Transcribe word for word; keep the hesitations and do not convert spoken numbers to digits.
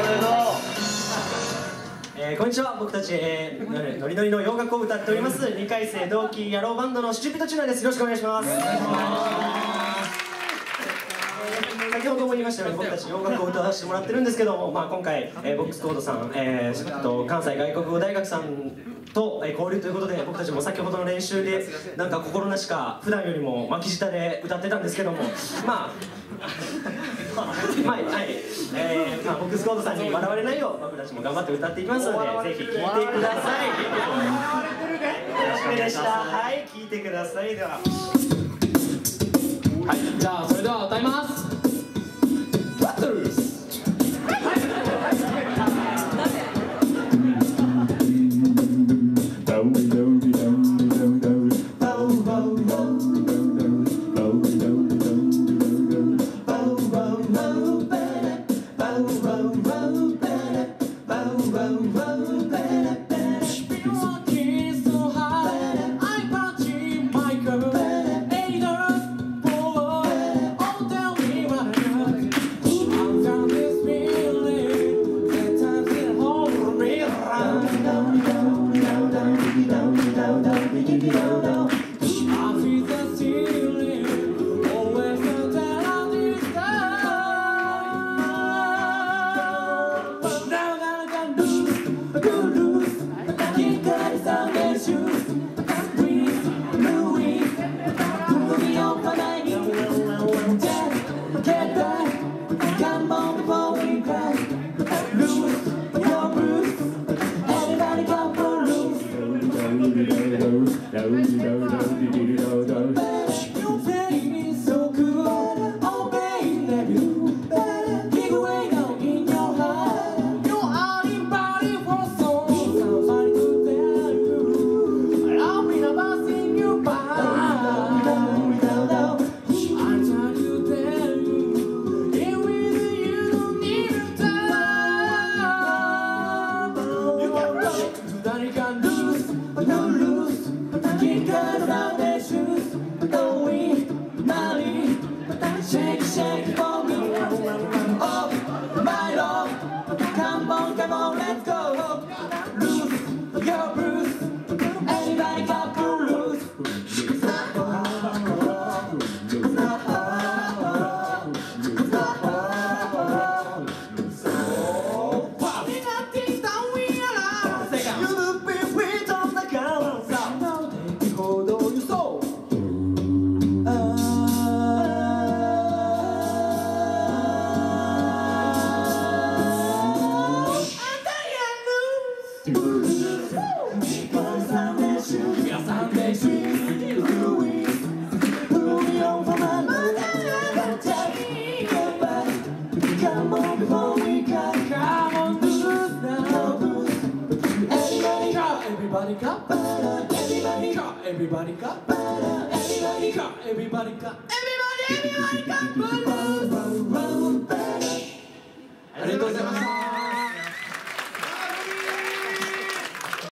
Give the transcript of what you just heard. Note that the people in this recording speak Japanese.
えー、こんにちは。僕たち、えー、ノリノリの洋楽を歌っておりますにかい生同期野郎バンドのシチューピットチューナーです。よろしくお願いします。先ほども言いましたように僕たち洋楽を歌わせてもらってるんですけども、まあ、今回、えー、ボックスコードさん、えー、と関西外国語大学さんと、えー、交流ということで、僕たちも先ほどの練習でなんか心なしか普段よりも巻き舌で歌ってたんですけども、まあまあはい、えー、まあ、ボックスコードさんに笑われないよう僕たちも頑張って歌っていきますので、ぜひ聴いてください。よろしくお願いします。はい、聴いてください。では、はい、 じゃあそれでは歌います。バトルズ。Everybody got better. Everybody got. Everybody got better. Everybody got. Everybody got. Everybody, everybody got better. ありがとうございました。